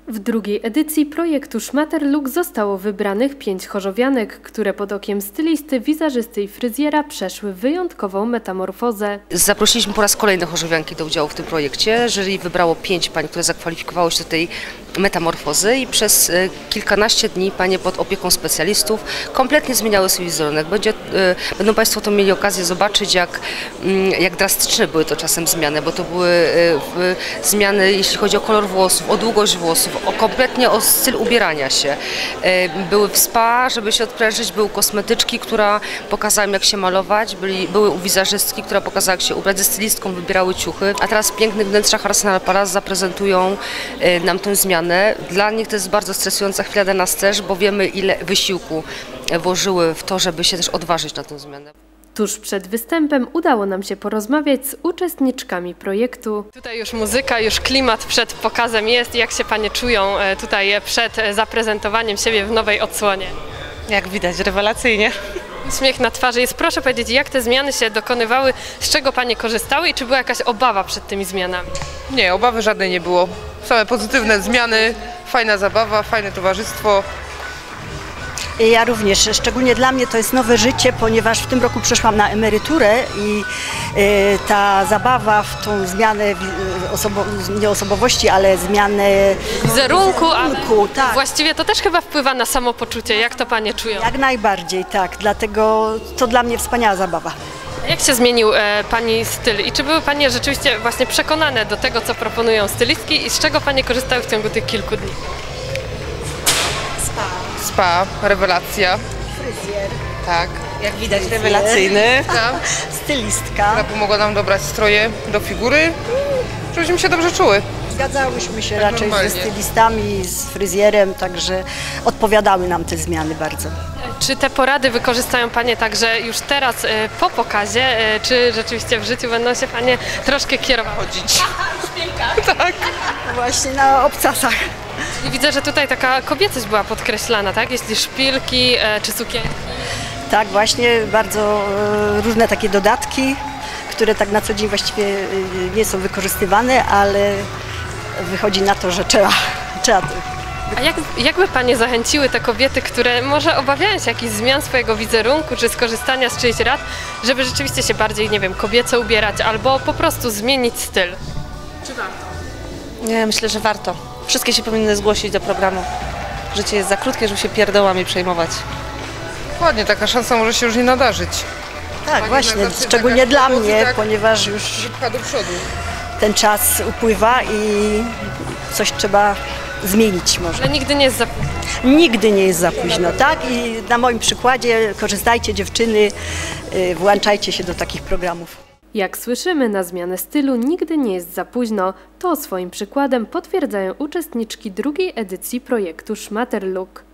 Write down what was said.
W drugiej edycji projektu Szmaterlook zostało wybranych 5 chorzowianek, które pod okiem stylisty, wizerzysty i fryzjera przeszły wyjątkową metamorfozę. Zaprosiliśmy po raz kolejny chorzowianki do udziału w tym projekcie. Jury wybrało 5 pań, które zakwalifikowały się do tej metamorfozy i przez kilkanaście dni panie pod opieką specjalistów kompletnie zmieniały swój wizerunek. Będą Państwo to mieli okazję zobaczyć, jak drastyczne były to czasem zmiany, bo to były zmiany, jeśli chodzi o kolor włosów, o długość włosów, kompletnie o styl ubierania się. Były w spa, żeby się odprężyć, były kosmetyczki, która pokazała im, jak się malować, były u wizerzystki, która pokazała, jak się ubrać, ze stylistką wybierały ciuchy, a teraz w pięknych wnętrzach Arsenal Palace zaprezentują nam tę zmianę. Dla nich to jest bardzo stresująca chwila, dla nas też, bo wiemy, ile wysiłku włożyły w to, żeby się też odważyć na tę zmianę. Tuż przed występem udało nam się porozmawiać z uczestniczkami projektu. Tutaj już muzyka, już klimat przed pokazem jest. Jak się panie czują tutaj przed zaprezentowaniem siebie w nowej odsłonie? Jak widać, rewelacyjnie. Uśmiech na twarzy jest. Proszę powiedzieć, jak te zmiany się dokonywały, z czego panie korzystały i czy była jakaś obawa przed tymi zmianami? Nie, obawy żadnej nie było. Same pozytywne zmiany, fajna zabawa, fajne towarzystwo. Ja również, szczególnie dla mnie to jest nowe życie, ponieważ w tym roku przeszłam na emeryturę i ta zabawa w tą zmianę nie osobowości, ale zmianę wizerunku, tak. Właściwie to też chyba wpływa na samopoczucie. Jak to panie czują? Jak najbardziej, tak. Dlatego to dla mnie wspaniała zabawa. Jak się zmienił pani styl i czy były panie rzeczywiście właśnie przekonane do tego, co proponują stylistki i z czego panie korzystały w ciągu tych kilku dni? Spa, rewelacja. Fryzjer. Tak. Jak widać, rewelacyjny. Stylistka. Która pomogła nam dobrać stroje do figury, żebyśmy się dobrze czuły. Zgadzałyśmy się Tak raczej normalnie. ze stylistami, z fryzjerem, także odpowiadały nam te zmiany bardzo. Czy te porady wykorzystają panie także już teraz po pokazie, czy rzeczywiście w życiu będą się panie troszkę kierowały? Chodzić. Tak. Właśnie na obcasach. I widzę, że tutaj taka kobiecość była podkreślana, tak? Jeśli szpilki czy sukienki. Tak, właśnie bardzo różne takie dodatki, które tak na co dzień właściwie nie są wykorzystywane, ale wychodzi na to, że trzeba. A jakby panie zachęciły te kobiety, które może obawiają się jakichś zmian swojego wizerunku, czy skorzystania z czyichś rad, żeby rzeczywiście się bardziej, nie wiem, kobieco ubierać, albo po prostu zmienić styl? Czy warto? Nie, myślę, że warto. Wszystkie się powinny zgłosić do programu. Życie jest za krótkie, żeby się pierdołami przejmować. Dokładnie, taka szansa może się już nie nadarzyć. Tak, właśnie, zawsze szczególnie taka dla powód, mnie, tak, ponieważ już pcha do przodu. ten czas upływa i coś trzeba zmienić może. Ale nigdy nie jest za późno. Nigdy nie jest za późno, tak? I na moim przykładzie korzystajcie, dziewczyny, włączajcie się do takich programów. Jak słyszymy, na zmianę stylu nigdy nie jest za późno. To swoim przykładem potwierdzają uczestniczki drugiej edycji projektu Szmaterlook.